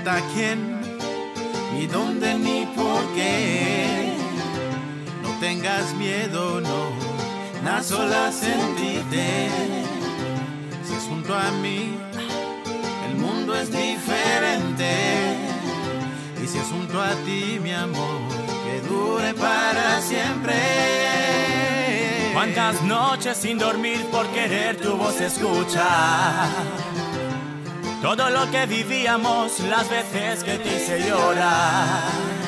importa quién, ni dónde, ni por qué. No tengas miedo, no, nada sola sentirte. Si es junto a mí, el mundo es diferente. Y si es junto a ti, mi amor, que dure para siempre. Cuántas noches sin dormir por querer tu voz escuchar. Todo lo que vivíamos, las veces que te hice llorar.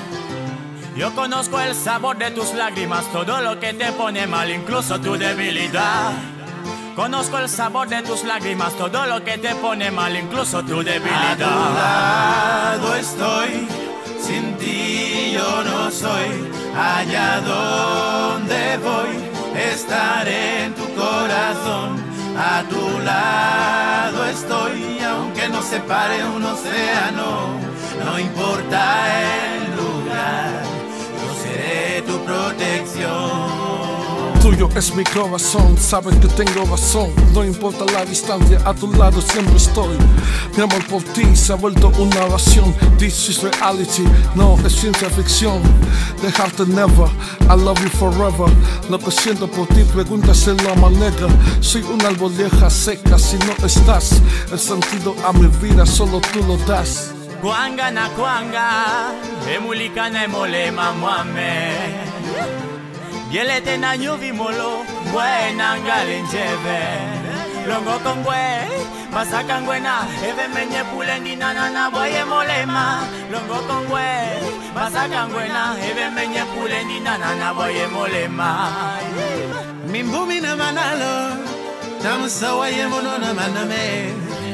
Yo conozco el sabor de tus lágrimas, todo lo que te pone mal, incluso tu debilidad. Conozco el sabor de tus lágrimas, todo lo que te pone mal, incluso tu debilidad. A tu lado estoy, sin ti yo no soy. Allá donde voy, estaré en tu corazón. A tu lado estoy, aunque nos separe un océano. No importa el lugar, yo seré tu protección. Tuyo es mi corazón, sabes que tengo razón. No importa la distancia, a tu lado siempre estoy. Mi amor por ti se ha vuelto una oración. This is reality, no es ciencia ficción. Dejarte never, I love you forever. Lo que siento por ti, pregúntaselo a Manega. Soy un árbol vieja seca si no estás. El sentido a mi vida solo tú lo das. Kwanga na kwanga, emulikana emolema mwame. Bielete na nyuvi molo, buena ngalenjebe. Longo kongwe, masaka ngwena, eve menye pulendi na boye molema. Longo kongwe, masaka ngwena, eve menye pulendi na boye molema. Mimbumi na manalo, tamusawa yemono na maname.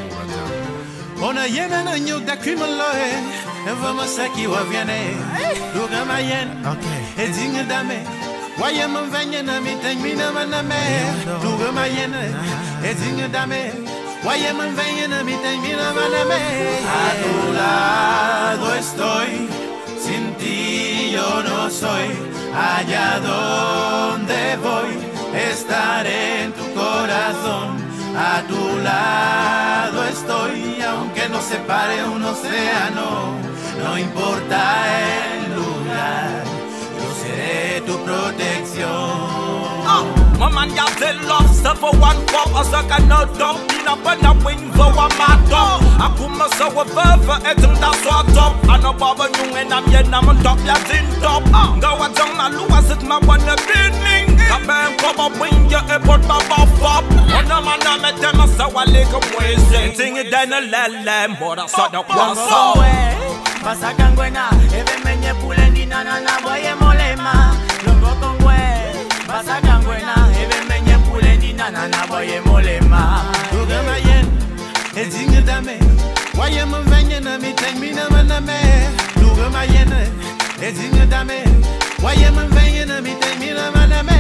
Ona yena na nyuk da krimaloe, vamos aqui wa viene. Luga mayen, okay. Edinga dame. Why man venye na mi ten mi na maname. Luga mayen, edinga dame. Why man venye na mi ten mi na maname. A tu lado estoy, sin ti yo no soy. Allá donde voy, estaré en tu corazón. A tu lado estoy, aunque nos separe un océano. No importa el lugar, yo seré tu protección. My man ya tell love stuff for one pop. I suck a no dump in a pen up wing for a matter. I put myself with for it and that's what up. I know Baba Young and I'm yen, I'm on top, ya tin top. Go a down a Louis, it's my one a beating. I bang come up when you airport Baba Fop. When I'm on a met them, I saw a leg of ways. Sing it down a lamb, but I saw the one so. Masaka ngwena, eve menye pulendi na boye molema. Longo kongwe, masaka ngwena, eve menye pulendi na boye molema. Luga mayen, edinga dame. Why man venye na mi ten mi na maname. Luga mayen, edinga dame. Why man venye na mi ten mi na maname.